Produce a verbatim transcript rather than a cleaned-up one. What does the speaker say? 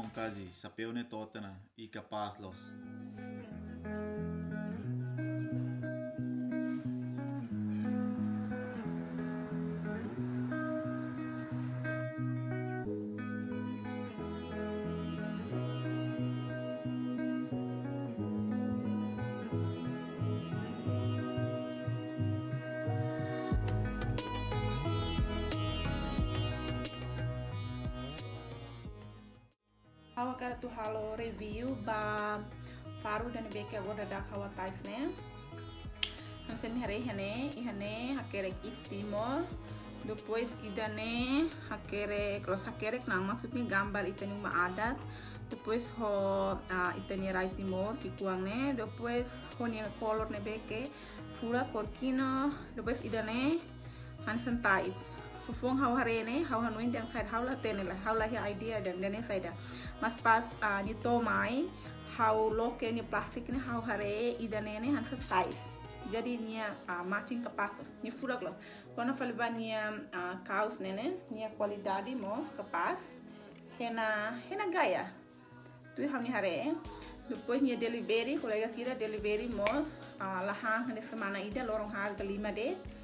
kazi, sapeu ne totana, e capaz los. Hawa kara tu halo review ba faru dan beke agora da hawa tais ne. Hansen hari hane ihane hakerek istimo. Depois idane hakerek los hakerek nang maksudnya gambar itani uma adat. Depois ho uh, itani rai timor ki kuang ne. Depois ho ni color ne beke fura korkino. Depois idane hansen tais. Fufung hau hari ini hau hanuin yang side hau lah tene lah hau lah idea dan dan side mas pas uh, ni tomai hau loke ni plastik ni hau hari idane ni hansa size jadi nia uh, matching kapas ni fura glos kona falban nia uh, kaos nene nia qualidade mos kapas hena hena gaya tu hau ni hari depois nia delivery colega sira delivery mos uh, lahang hene semana ida lorong harga lima de